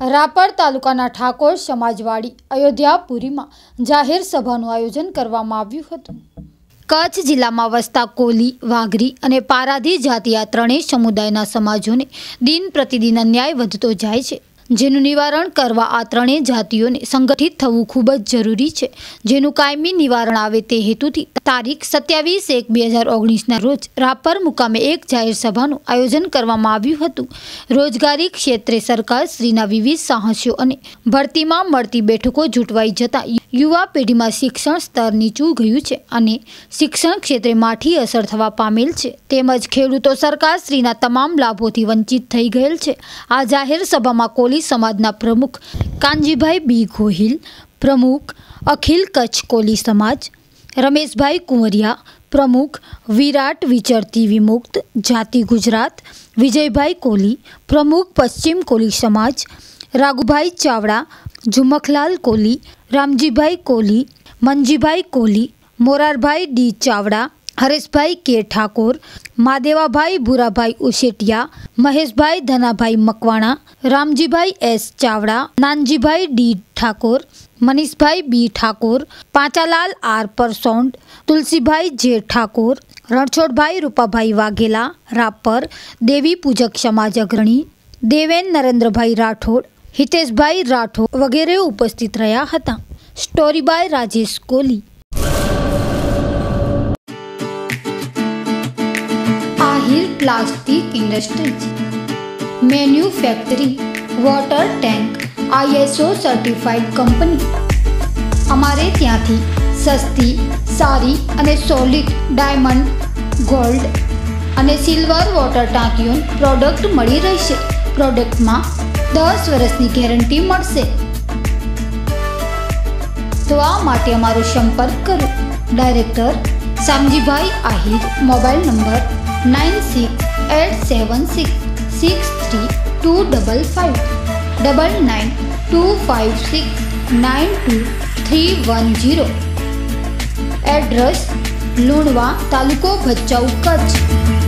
રાપર તાલુકાના ઠાકોર સમાજવાડી અયોધ્યાપુરીમાં જાહેર સભાનું આયોજન કરવામાં આવ્યું હતું। કચ્છ જિલ્લામાં વસતા કોલી, વાઘરી અને પારાધી જાતિના ત્રણેય સમુદાયના સમાજોને દિન પ્રતિદિન અન્યાય વધતો જાય છે, જેનું નિવારણ કરવા આ ત્રણેય જાતિઓને સંગઠિત થવું ખૂબ જ જરૂરી છે, જેનું કાયમી નિવારણ આવે તે હેતુથી તારીખ 27/1/2019ના રોજ રાપર મુકામે એક જાહેર સભાનું આયોજન કરવામાં આવ્યું હતું। રોજગારી ક્ષેત્રે સરકાર શ્રીના વિવિધ સાહસો અને ભરતીમાં મળતી બેઠકો જૂટવાઈ જતા યુવા પેઢીમાં શિક્ષણ સ્તર નીચું ગયું છે અને શિક્ષણ ક્ષેત્રે માઠી અસર થવા પામેલ છે, તેમજ ખેડૂતો સરકાર શ્રીના તમામ લાભોથી વંચિત થઈ ગયેલ છે। આ જાહેર સભામાં કોલી સમાજના પ્રમુખ કાનજીભાઈ બી ગોહિલ, પ્રમુખ અખિલ કચ્છ કોલી સમાજ રમેશભાઈ કુંવરિયા, પ્રમુખ વિરાટ વિચરતી વિમુક્ત જાતિ ગુજરાત વિજયભાઈ કોલી, પ્રમુખ પશ્ચિમ કોલી સમાજ Raghubhai Chavda, Jhumakhlal Koli, Ramjibhai Koli, Manjibhai Koli, Morarbhai D Chavda, Hareshbhai K Thakor, Madevabhai Bhurabhai Ushetiya, Maheshbhai Dhanabhai Makwana, Ramjibhai S Chavda, Nanjibhai D Thakor, Manishbhai B Thakor, Panchalal R Parsond, Tulsibhai J Thakor, રણછોડભાઈ રૂપાભાઈ વાઘેલા, રાપર દેવી પૂજક સમાજ અગ્રણી દેવેન નરેન્દ્રભાઈ રાઠોડ, હિતેશભાઈ રાઠોડ વગેરે ઉપસ્થિત રહ્યા હતા। Story by Rajesh Koli. Ahir plastic industries, manufacturing, water tank, ISO certified company. અમારે ત્યાંથી સસ્તી, સારી અને સોલિડ ડાયમંડ, ગોલ્ડ અને સિલ્વર વોટર ટાંકીઓની પ્રોડક્ટ મળી રહેશે। પ્રોડક્ટમાં 10 વર્ષની ગેરંટી મળશે। તો આ માટે અમારો સંપર્ક કરો। Director Shamjibhai Ahir, mobile number 9687663255 9925692310। Address Lunva, તાલુકો ભચાઉ, કચ્છ।